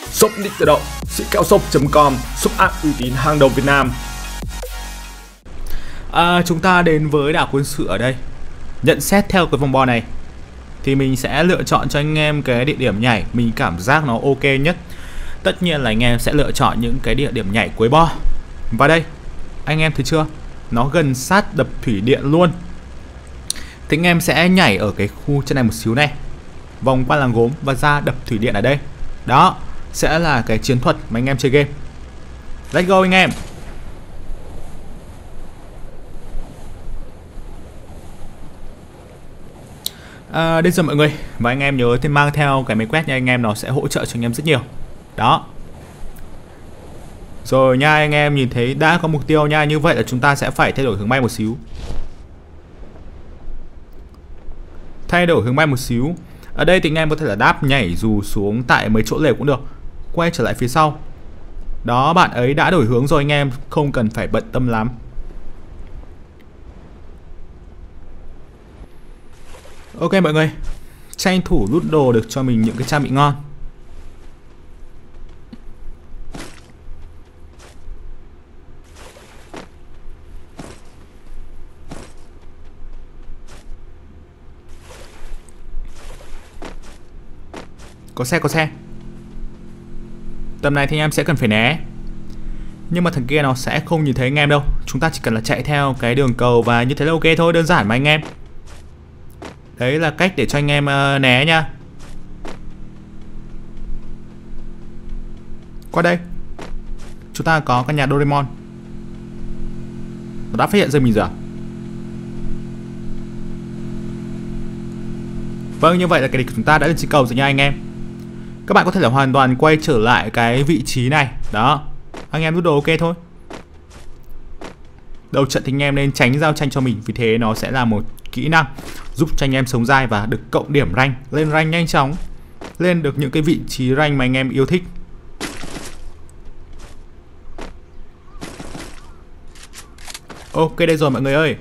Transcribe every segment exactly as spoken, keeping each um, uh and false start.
Shop Nick tự động, sĩ keo shop chấm com, shop app uy tín hàng đầu Việt Nam. À, chúng ta đến với đảo quân sự ở đây. Nhận xét theo cái vòng bo này thì mình sẽ lựa chọn cho anh em cái địa điểm nhảy mình cảm giác nó ok nhất. Tất nhiên là anh em sẽ lựa chọn những cái địa điểm nhảy cuối bo. Và đây, anh em thấy chưa? Nó gần sát đập thủy điện luôn. Thì anh em sẽ nhảy ở cái khu trên này một xíu này, vòng qua làng gốm và ra đập thủy điện ở đây. Đó sẽ là cái chiến thuật mà anh em chơi game. Let's go anh em. À, đến giờ mọi người. Và anh em nhớ thêm mang theo cái máy quét nha anh em, nó sẽ hỗ trợ cho anh em rất nhiều. Đó. Rồi nha anh em, nhìn thấy đã có mục tiêu nha. Như vậy là chúng ta sẽ phải thay đổi hướng bay một xíu. Thay đổi hướng bay một xíu. Ở đây thì anh em có thể là đáp nhảy dù xuống tại mấy chỗ lều cũng được. Quay trở lại phía sau. Đó, bạn ấy đã đổi hướng rồi anh em, không cần phải bận tâm lắm. Ok mọi người, tranh thủ lút đồ được cho mình những cái trang bị ngon. Có xe, có xe. Tầm này thì anh em sẽ cần phải né. Nhưng mà thằng kia nó sẽ không nhìn thấy anh em đâu. Chúng ta chỉ cần là chạy theo cái đường cầu và như thế là ok thôi, đơn giản mà anh em. Đấy là cách để cho anh em uh, né nha. Qua đây chúng ta có căn nhà Doraemon. Nó đã phát hiện ra mình rồi à? Vâng, như vậy là cái địch của chúng ta đã lên trên cầu rồi nha anh em. Các bạn có thể là hoàn toàn quay trở lại cái vị trí này. Đó, anh em rút đồ ok thôi. Đầu trận thì anh em nên tránh giao tranh cho mình, vì thế nó sẽ là một kỹ năng giúp cho anh em sống dai và được cộng điểm rank, lên rank nhanh chóng, lên được những cái vị trí rank mà anh em yêu thích. Ok đây rồi mọi người ơi.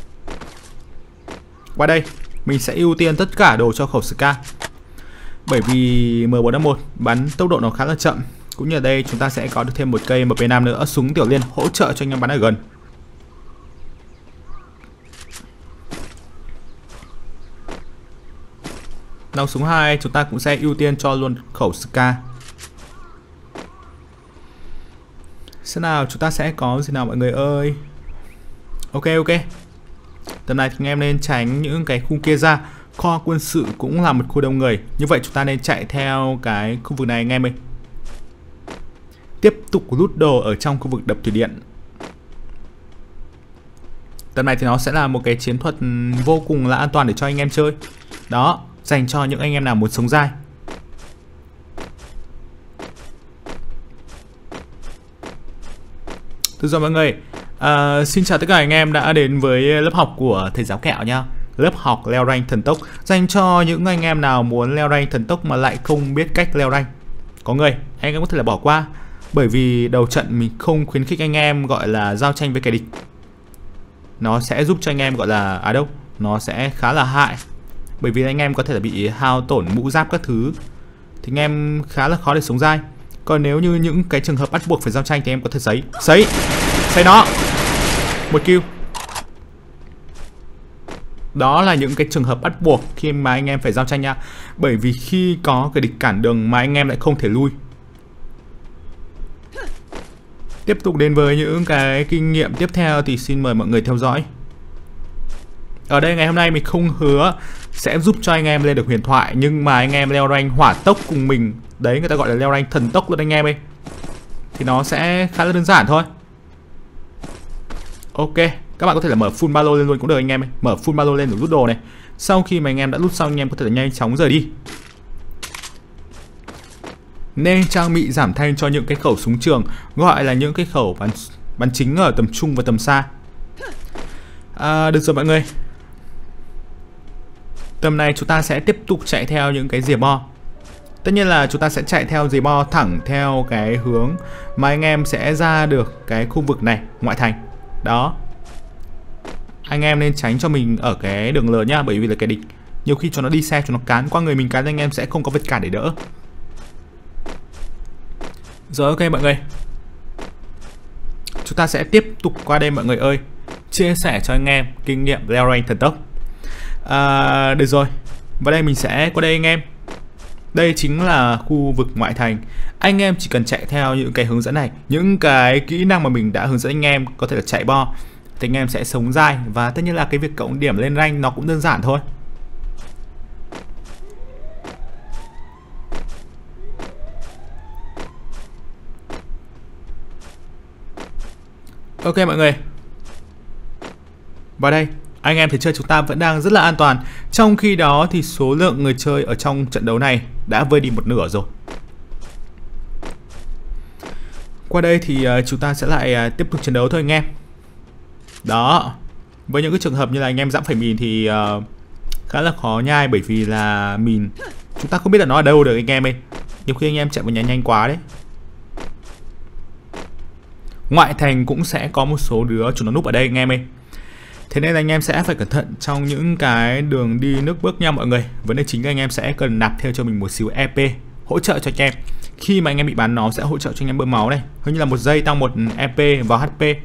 Qua đây mình sẽ ưu tiên tất cả đồ cho khẩu Ska, bởi vì M bốn năm một bắn tốc độ nó khá là chậm. Cũng như ở đây chúng ta sẽ có được thêm một cây M P năm nữa, súng tiểu liên hỗ trợ cho anh em bắn ở gần. Nòng súng hai chúng ta cũng sẽ ưu tiên cho luôn khẩu Ska. Xem nào chúng ta sẽ có gì nào mọi người ơi. Ok ok. Tầm này thì anh em nên tránh những cái khu kia ra. Kho quân sự cũng là một khu đông người. Như vậy chúng ta nên chạy theo cái khu vực này anh em ơi. Tiếp tục lút đồ ở trong khu vực đập thủy điện. Tầm này thì nó sẽ là một cái chiến thuật vô cùng là an toàn để cho anh em chơi. Đó, dành cho những anh em nào muốn sống dai. Được rồi mọi người, à, xin chào tất cả anh em đã đến với lớp học của thầy giáo Kẹo nha. Lớp học leo rank thần tốc dành cho những anh em nào muốn leo rank thần tốc mà lại không biết cách leo rank. Có người anh em có thể là bỏ qua, bởi vì đầu trận mình không khuyến khích anh em gọi là giao tranh với kẻ địch. Nó sẽ giúp cho anh em gọi là à đâu, nó sẽ khá là hại, bởi vì anh em có thể là bị hao tổn mũ giáp các thứ, thì anh em khá là khó để sống dai. Còn nếu như những cái trường hợp bắt buộc phải giao tranh thì em có thể sấy sấy sấy nó một kill. Đó là những cái trường hợp bắt buộc khi mà anh em phải giao tranh nha, bởi vì khi có cái địch cản đường mà anh em lại không thể lui. Tiếp tục đến với những cái kinh nghiệm tiếp theo thì xin mời mọi người theo dõi. Ở đây ngày hôm nay mình không hứa sẽ giúp cho anh em lên được huyền thoại, nhưng mà anh em leo rank hỏa tốc cùng mình, đấy người ta gọi là leo rank thần tốc luôn anh em ơi, thì nó sẽ khá là đơn giản thôi. Ok, các bạn có thể là mở full ba lô lên luôn cũng được anh em ơi. Mở full ba lô lên để rút đồ này. Sau khi mà anh em đã rút xong, anh em có thể là nhanh chóng rời đi. Nên trang bị giảm thanh cho những cái khẩu súng trường, gọi là những cái khẩu bắn, bắn chính ở tầm trung và tầm xa. À, được rồi mọi người. Tầm này chúng ta sẽ tiếp tục chạy theo những cái rìa bo. Tất nhiên là chúng ta sẽ chạy theo rìa bo thẳng theo cái hướng mà anh em sẽ ra được cái khu vực này, ngoại thành. Đó, anh em nên tránh cho mình ở cái đường lớn nhá, bởi vì là cái địch nhiều khi cho nó đi xe, cho nó cán qua người mình cái anh em sẽ không có vật cản để đỡ. Rồi ok mọi người, chúng ta sẽ tiếp tục qua đây mọi người ơi, chia sẻ cho anh em kinh nghiệm leo rank thần tốc. À, được rồi, và đây mình sẽ qua đây anh em. Đây chính là khu vực ngoại thành. Anh em chỉ cần chạy theo những cái hướng dẫn này, những cái kỹ năng mà mình đã hướng dẫn anh em, có thể là chạy bo, thì anh em sẽ sống dai. Và tất nhiên là cái việc cộng điểm lên rank nó cũng đơn giản thôi. Ok mọi người, và đây anh em thấy chơi chúng ta vẫn đang rất là an toàn. Trong khi đó thì số lượng người chơi ở trong trận đấu này đã vơi đi một nửa rồi. Qua đây thì uh, chúng ta sẽ lại uh, tiếp tục chiến đấu thôi anh em. Đó, với những cái trường hợp như là anh em dẫm phải mìn thì uh, khá là khó nhai, bởi vì là mìn chúng ta không biết là nó ở đâu được anh em ơi. Nhiều khi anh em chạy vào nhà nhanh quá đấy. Ngoại thành cũng sẽ có một số đứa chúng nó núp ở đây anh em ơi. Thế nên là anh em sẽ phải cẩn thận trong những cái đường đi nước bước nha mọi người. Vấn đề chính là anh em sẽ cần nạp theo cho mình một xíu e pê hỗ trợ cho anh em. Khi mà anh em bị bắn nó sẽ hỗ trợ cho anh em bơm máu này, hình như là một giây tăng một e pê vào hát pê.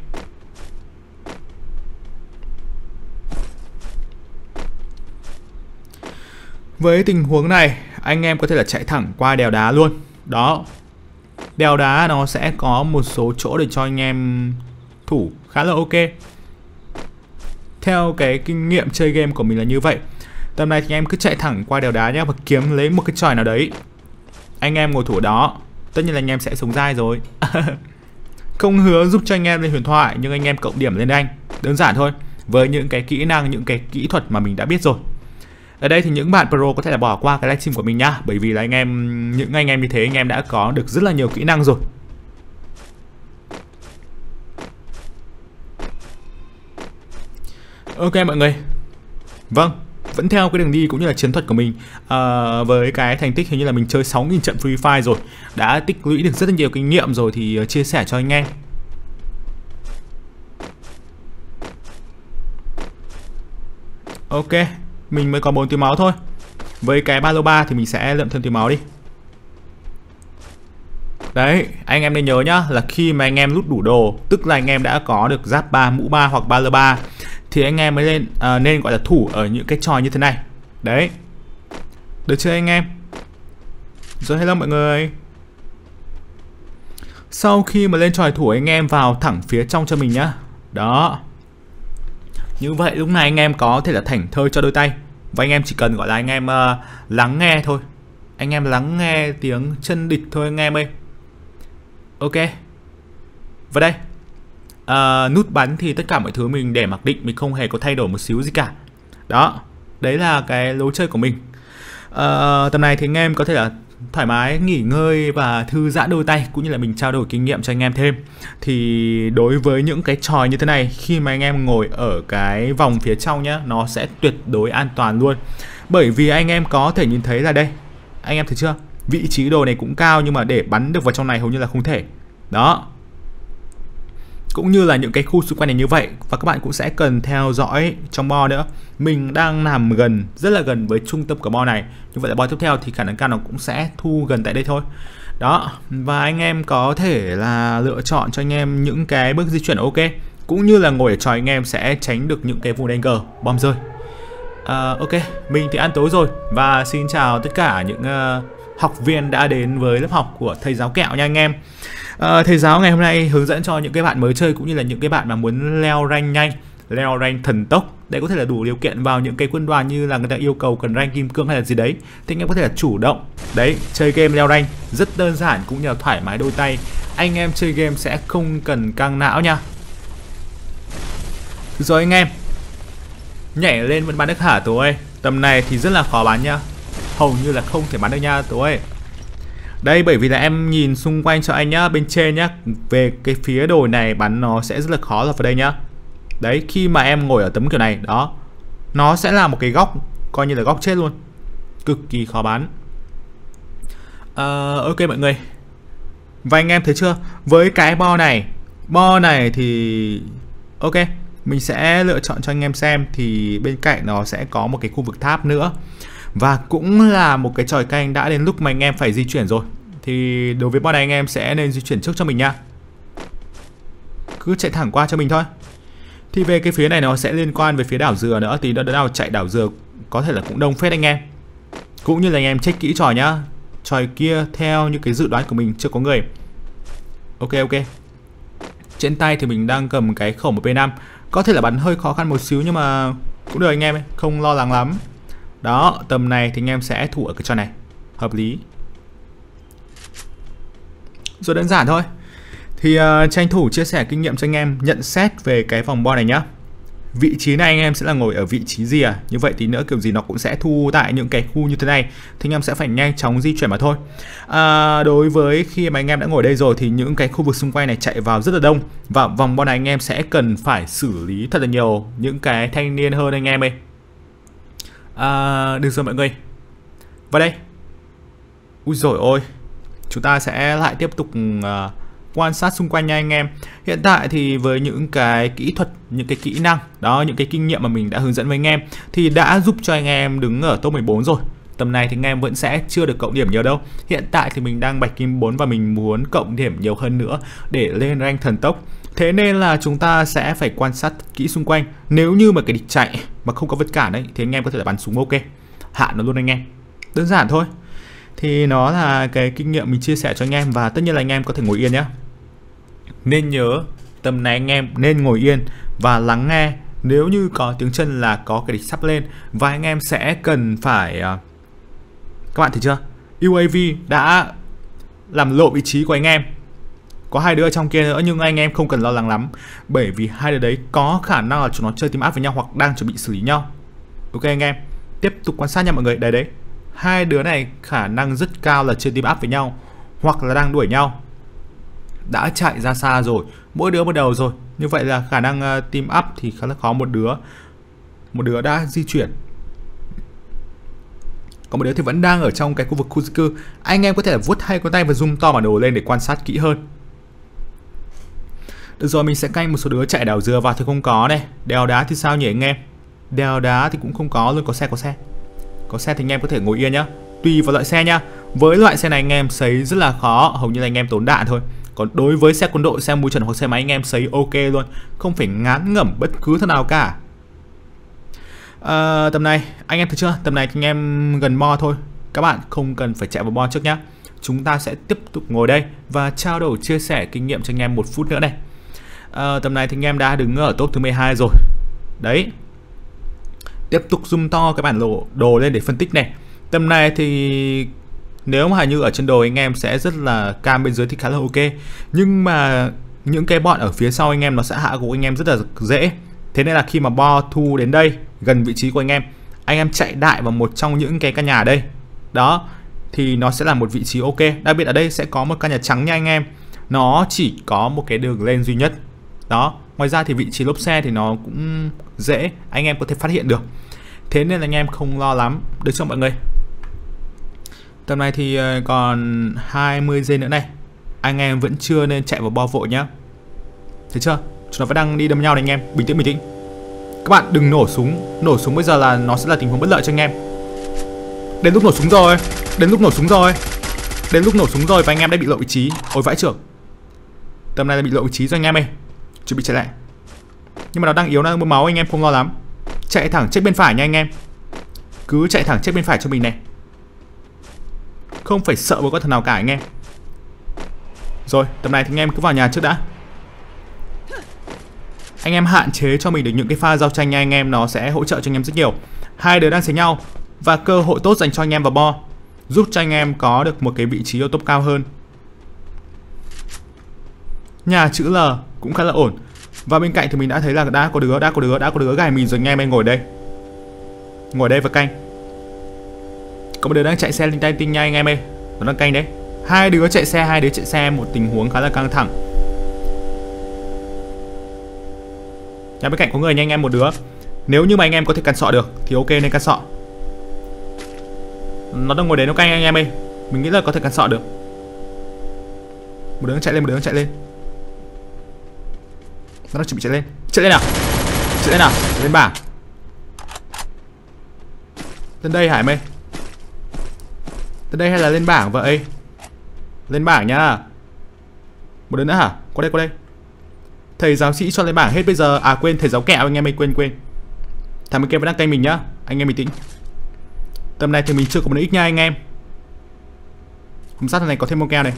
Với tình huống này anh em có thể là chạy thẳng qua đèo đá luôn. Đó, đèo đá nó sẽ có một số chỗ để cho anh em thủ khá là ok. Theo cái kinh nghiệm chơi game của mình là như vậy. Tầm này thì anh em cứ chạy thẳng qua đèo đá nhé, và kiếm lấy một cái chòi nào đấy, anh em ngồi thủ ở đó. Tất nhiên là anh em sẽ sống dai rồi. Không hứa giúp cho anh em lên huyền thoại, nhưng anh em cộng điểm lên anh. Đơn giản thôi, với những cái kỹ năng, những cái kỹ thuật mà mình đã biết rồi. Ở đây thì những bạn pro có thể là bỏ qua cái livestream của mình nhá, bởi vì là anh em, những anh em như thế anh em đã có được rất là nhiều kỹ năng rồi. Ok mọi người, vâng, vẫn theo cái đường đi cũng như là chiến thuật của mình. à, Với cái thành tích hình như là mình chơi sáu nghìn trận Free Fire rồi, đã tích lũy được rất là nhiều kinh nghiệm rồi, thì chia sẻ cho anh em. Ok, mình mới có bốn túi máu thôi. Với cái ba lô ba thì mình sẽ lượm thêm túi máu đi. Đấy, anh em nên nhớ nhá, là khi mà anh em lút đủ đồ, tức là anh em đã có được giáp ba, mũ ba hoặc ba lô ba, thì anh em mới lên à, nên gọi là thủ ở những cái trò như thế này. Đấy, được chưa anh em? Rồi, hello mọi người. Sau khi mà lên tròi thủ, anh em vào thẳng phía trong cho mình nhá. Đó, như vậy lúc này anh em có thể là thảnh thơi cho đôi tay. Và anh em chỉ cần gọi là anh em uh, lắng nghe thôi. Anh em lắng nghe tiếng chân địch thôi anh em ơi. Ok. Và đây, uh, nút bắn thì tất cả mọi thứ mình để mặc định, mình không hề có thay đổi một xíu gì cả. Đó, đấy là cái lối chơi của mình. uh, Tầm này thì anh em có thể là thoải mái nghỉ ngơi và thư giãn đôi tay, cũng như là mình trao đổi kinh nghiệm cho anh em thêm. Thì đối với những cái trò như thế này, khi mà anh em ngồi ở cái vòng phía trong nhá, nó sẽ tuyệt đối an toàn luôn. Bởi vì anh em có thể nhìn thấy là đây, anh em thấy chưa, vị trí đồ này cũng cao, nhưng mà để bắn được vào trong này hầu như là không thể. Đó, cũng như là những cái khu xung quanh này như vậy. Và các bạn cũng sẽ cần theo dõi trong bo nữa. Mình đang nằm gần, rất là gần với trung tâm của bo này. Như vậy là bo tiếp theo thì khả năng cao nó cũng sẽ thu gần tại đây thôi. Đó, và anh em có thể là lựa chọn cho anh em những cái bước di chuyển ok, cũng như là ngồi ở tròi anh em sẽ tránh được những cái vùng đen gờ bom rơi. à, Ok, mình thì ăn tối rồi. Và xin chào tất cả những uh, học viên đã đến với lớp học của thầy giáo kẹo nha anh em. À, thầy giáo ngày hôm nay hướng dẫn cho những cái bạn mới chơi, cũng như là những cái bạn mà muốn leo rank nhanh, leo rank thần tốc. Đây có thể là đủ điều kiện vào những cái quân đoàn như là người ta yêu cầu cần rank kim cương hay là gì đấy, thì anh em có thể là chủ động đấy chơi game leo rank rất đơn giản, cũng như là thoải mái đôi tay. Anh em chơi game sẽ không cần căng não nha. Rồi anh em nhảy lên vẫn bắn được hả Tú ơi? Tầm này thì rất là khó bắn nhá, hầu như là không thể bắn được nha Tú ơi. Đây, bởi vì là em nhìn xung quanh cho anh nhá, bên trên nhá, về cái phía đồi này bắn nó sẽ rất là khó là vào đây nhá. Đấy, khi mà em ngồi ở tấm kiểu này, đó, nó sẽ là một cái góc, coi như là góc chết luôn, cực kỳ khó bắn. à, Ok mọi người, và anh em thấy chưa, với cái bo này, bo này thì ok, mình sẽ lựa chọn cho anh em xem. Thì bên cạnh nó sẽ có một cái khu vực tháp nữa, và cũng là một cái chòi canh đã đến lúc mà anh em phải di chuyển rồi. thì đối với boss này anh em sẽ nên di chuyển trước cho mình nha. Cứ chạy thẳng qua cho mình thôi. Thì về cái phía này nó sẽ liên quan về phía đảo dừa nữa. Thì đỡ nào chạy đảo dừa có thể là cũng đông phết anh em. Cũng như là anh em check kỹ trò nhá. Trò kia theo như cái dự đoán của mình chưa có người. Ok ok. Trên tay thì mình đang cầm cái khẩu một P năm. Có thể là bắn hơi khó khăn một xíu nhưng mà cũng được anh em ấy, không lo lắng lắm. Đó, tầm này thì anh em sẽ thủ ở cái trò này. Hợp lý. Rồi đơn giản thôi. Thì uh, tranh thủ chia sẻ kinh nghiệm cho anh em nhận xét về cái vòng boss này nhá. Vị trí này anh em sẽ là ngồi ở vị trí gì à? Như vậy tí nữa kiểu gì nó cũng sẽ thu tại những cái khu như thế này. Thì anh em sẽ phải nhanh chóng di chuyển mà thôi. à, Đối với khi mà anh em đã ngồi đây rồi thì những cái khu vực xung quanh này chạy vào rất là đông. Và vòng boss này anh em sẽ cần phải xử lý thật là nhiều những cái thanh niên hơn anh em ơi. à, Được rồi mọi người. Vào đây. Úi dồi ôi. Chúng ta sẽ lại tiếp tục uh, quan sát xung quanh nha anh em. Hiện tại thì với những cái kỹ thuật, những cái kỹ năng đó, những cái kinh nghiệm mà mình đã hướng dẫn với anh em thì đã giúp cho anh em đứng ở top mười bốn rồi. Tầm này thì anh em vẫn sẽ chưa được cộng điểm nhiều đâu. Hiện tại thì mình đang bạch kim bốn và mình muốn cộng điểm nhiều hơn nữa để lên rank thần tốc. Thế nên là chúng ta sẽ phải quan sát kỹ xung quanh. Nếu như mà cái địch chạy mà không có vật cản đấy thì anh em có thể là bắn súng ok, hạ nó luôn anh em. Đơn giản thôi. Thì nó là cái kinh nghiệm mình chia sẻ cho anh em. Và tất nhiên là anh em có thể ngồi yên nhé. Nên nhớ tầm này anh em nên ngồi yên và lắng nghe. Nếu như có tiếng chân là có cái địch sắp lên. Và anh em sẽ cần phải uh... các bạn thấy chưa, u a vê đã làm lộ vị trí của anh em. Có hai đứa ở trong kia nữa nhưng anh em không cần lo lắng lắm. Bởi vì hai đứa đấy có khả năng là chúng nó chơi team up với nhau hoặc đang chuẩn bị xử lý nhau. Ok anh em, tiếp tục quan sát nha mọi người. Đấy đấy, hai đứa này khả năng rất cao là chơi team up với nhau hoặc là đang đuổi nhau. Đã chạy ra xa rồi, mỗi đứa một đầu rồi. Như vậy là khả năng uh, team up thì khá là khó. Một đứa Một đứa đã di chuyển, còn một đứa thì vẫn đang ở trong cái khu vực khu dân cư. Anh em có thể là vuốt hai con tay và zoom to bản đồ lên để quan sát kỹ hơn. Được rồi, mình sẽ canh một số đứa chạy đảo dừa vào thì không có này. Đèo đá thì sao nhỉ anh em? Đèo đá thì cũng không có luôn. Có xe, có xe Có xe thì anh em có thể ngồi yên nhá. Tùy vào loại xe nhá. Với loại xe này anh em sấy rất là khó, hầu như là anh em tốn đạn thôi. Còn đối với xe quân đội, xe mui trần hoặc xe máy anh em sấy ok luôn, không phải ngán ngẩm bất cứ thứ nào cả. à, Tầm này anh em thấy chưa, tầm này thì anh em gần bo thôi. Các bạn không cần phải chạy vào bo trước nhá. Chúng ta sẽ tiếp tục ngồi đây và trao đổi chia sẻ kinh nghiệm cho anh em một phút nữa này. à, Tầm này thì anh em đã đứng ở top thứ mười hai rồi. Đấy, tiếp tục zoom to cái bản đồ đồ lên để phân tích này. Tầm này thì nếu mà như ở trên đồ anh em sẽ rất là cam, bên dưới thì khá là ok. Nhưng mà những cái bọn ở phía sau anh em nó sẽ hạ gục anh em rất là dễ. Thế nên là khi mà bo thu đến đây gần vị trí của anh em, anh em chạy đại vào một trong những cái căn nhà đây đó thì nó sẽ là một vị trí ok. Đặc biệt ở đây sẽ có một căn nhà trắng nha anh em. Nó chỉ có một cái đường lên duy nhất đó. Ngoài ra thì vị trí lốp xe thì nó cũng dễ, anh em có thể phát hiện được. Thế nên là anh em không lo lắm. Được chưa mọi người? Tầm này thì còn hai mươi giây nữa này. Anh em vẫn chưa nên chạy vào bo vội nhá. Thấy chưa? Chúng nó vẫn đang đi đâm nhau này anh em. Bình tĩnh bình tĩnh. Các bạn đừng nổ súng. Nổ súng bây giờ là nó sẽ là tình huống bất lợi cho anh em. Đến lúc nổ súng rồi. Đến lúc nổ súng rồi. Đến lúc nổ súng rồi và anh em đã bị lộ vị trí. Ôi vãi trưởng. Tầm này là bị lộ vị trí rồi anh em ơi. Chuẩn bị chạy lại. Nhưng mà nó đang yếu, nó đang bơm máu, anh em không lo lắm. Chạy thẳng check bên phải nha anh em. Cứ chạy thẳng check bên phải cho mình này. Không phải sợ với con thần nào cả anh em. Rồi, tầm này thì anh em cứ vào nhà trước đã. Anh em hạn chế cho mình được những cái pha giao tranh nha anh em. Nó sẽ hỗ trợ cho anh em rất nhiều. Hai đứa đang xé nhau và cơ hội tốt dành cho anh em vào bo, giúp cho anh em có được một cái vị trí ở top cao hơn. Nhà chữ L cũng khá là ổn. Và bên cạnh thì mình đã thấy là đã có đứa, đã có đứa, đã có đứa gài mình rồi anh em. Anh ngồi đây. Ngồi đây và canh. Có một đứa đang chạy xe linh tay tinh nha anh em ơi. Nó đang canh đấy. Hai đứa chạy xe, hai đứa chạy xe, một tình huống khá là căng thẳng. Nhà bên cạnh có người nha anh em, một đứa. Nếu như mà anh em có thể căn sọ được thì ok nên căn sọ. Nó đang ngồi đấy nó canh anh em ơi. Mình nghĩ là có thể căn sọ được. Một đứa đang chạy lên, một đứa đang chạy lên. Nó đang chuẩn bị chạy lên. Chạy lên nào. Chạy lên nào, lên bảng. Lên đây Hải mày. Lên đây hay là lên bảng vậy? Lên bảng nhá. Một đứa nữa hả? Qua đây, qua đây. Thầy giáo sĩ cho lên bảng hết bây giờ. À quên, thầy giáo kẹo anh em ơi, quên quên. Thằng bên kia vẫn đang canh mình nhá. Anh em bình tĩnh. Tầm này thì mình chưa có một ít nha anh em. Hôm sát thằng này có thêm một keo này.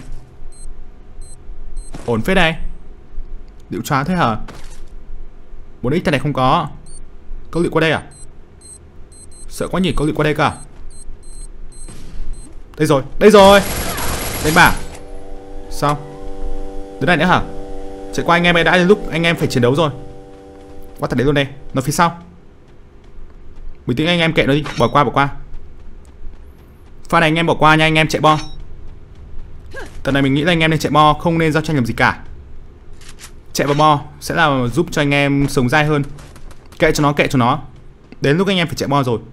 Ổn phết này. Điệu chóa thế hả? Bốn ít thằng này không có. Câu liệu qua đây à? Sợ quá nhỉ, câu liệu qua đây cả. Đây rồi, đây rồi. Lên bảng. Sao? Đứa này nữa hả? Chạy qua anh em ấy, đã đến lúc anh em phải chiến đấu rồi. Qua thật đấy luôn đây, nó phía sau. Bình tĩnh anh em, kệ nó đi, bỏ qua bỏ qua. Pha này anh em bỏ qua nha, anh em chạy bo. Tầm này mình nghĩ là anh em nên chạy bo, không nên giao tranh làm gì cả. Chạy vào bo sẽ là giúp cho anh em sống dai hơn. Kệ cho nó, kệ cho nó. Đến lúc anh em phải chạy bo rồi.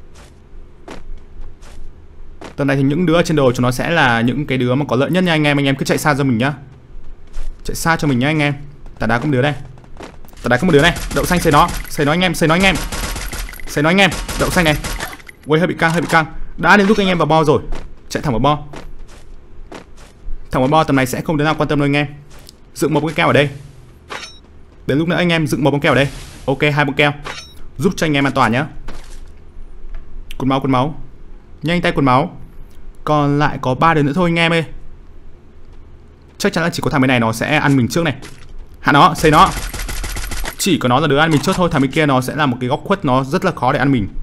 Tầm này thì những đứa trên đồ cho nó sẽ là những cái đứa mà có lợi nhất nha anh em. Anh em cứ chạy xa cho mình nhá. Chạy xa cho mình nhá anh em. Tà đá có một đứa đây. Tà đá có một đứa này. Đậu xanh xây nó. Xây nó anh em, xây nó anh em. Xây nó anh em. Đậu xanh này. Ui hơi bị căng, hơi bị căng. Đã đến lúc anh em vào bo rồi. Chạy thẳng vào bo. Thẳng vào bo tầm này sẽ không đứa nào quan tâm đâu anh em. Dựng một bông keo ở đây. Đến lúc nữa anh em dựng một bông keo ở đây. Ok, hai bông keo. Giúp cho anh em an toàn nhá. Cuốn máu, cuốn máu. Nhanh tay cuốn máu. Còn lại có ba đứa nữa thôi anh em ơi. Chắc chắn là chỉ có thằng bên này nó sẽ ăn mình trước này. Hạ nó, xây nó. Chỉ có nó là đứa ăn mình trước thôi. Thằng bên kia nó sẽ là một cái góc khuất, nó rất là khó để ăn mình.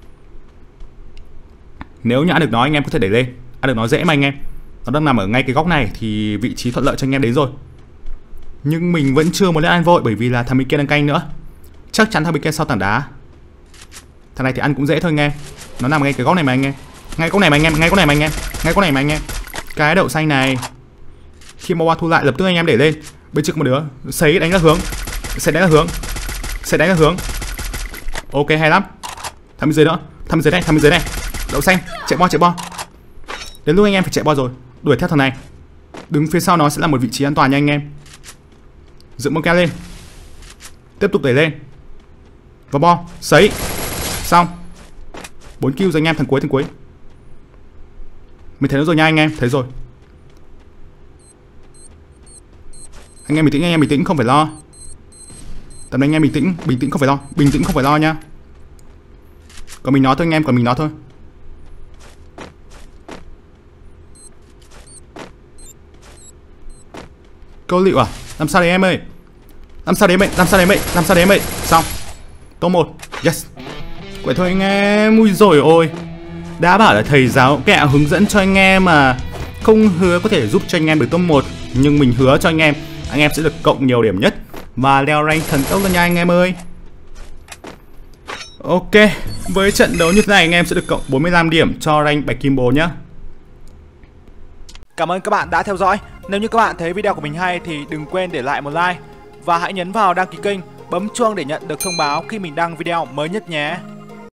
Nếu như ăn được nó anh em có thể đẩy lên. Ăn được nó dễ mà anh em. Nó đang nằm ở ngay cái góc này thì vị trí thuận lợi cho anh em đến rồi. Nhưng mình vẫn chưa muốn lên ăn vội bởi vì là thằng bên kia đang canh nữa. Chắc chắn thằng bên kia sau tảng đá. Thằng này thì ăn cũng dễ thôi anh em. Nó nằm ngay cái góc này mà anh em. Ngay góc này mà anh em, ngay góc này mà anh em. Ngay góc này mà anh em. Cái đậu xanh này. Khi mà thu lại lập tức anh em để lên. Bên trước một đứa, sấy đánh ra hướng. Sấy đánh ra hướng. Sấy đánh ra hướng. Ok hay lắm. Thằng bên dưới nữa, thằng bên dưới này, thằng bên dưới này. Đậu xanh, chạy bo chạy bo. Đến lúc anh em phải chạy bo rồi, đuổi theo thằng này. Đứng phía sau nó sẽ là một vị trí an toàn nha anh em. Dựng bông keo lên. Tiếp tục đẩy lên. Vào bo, sấy. Xong. bốn kill rồi anh em, thằng cuối thằng cuối. Mình thấy nó rồi nha anh em, thấy rồi. Anh em bình tĩnh, anh em bình tĩnh, không phải lo. Tầm này anh em bình tĩnh, bình tĩnh không phải lo, bình tĩnh không phải lo nha. Còn mình nói thôi anh em, còn mình nói thôi. Câu liệu à? Làm sao đấy em ơi? Làm sao đấy mày? Làm sao đấy mày? Làm sao đấy mày? Xong. Top một. Yes. Vậy thôi anh em. Ui rồi ôi. Đã bảo là thầy giáo kẹo hướng dẫn cho anh em mà. Không hứa có thể giúp cho anh em được top một, nhưng mình hứa cho anh em, anh em sẽ được cộng nhiều điểm nhất và leo rank thần tốc lên nha anh em ơi. Ok. Với trận đấu như thế này anh em sẽ được cộng bốn mươi lăm điểm cho rank bạch kim bốn nhá. Cảm ơn các bạn đã theo dõi. Nếu như các bạn thấy video của mình hay thì đừng quên để lại một like và hãy nhấn vào đăng ký kênh, bấm chuông để nhận được thông báo khi mình đăng video mới nhất nhé.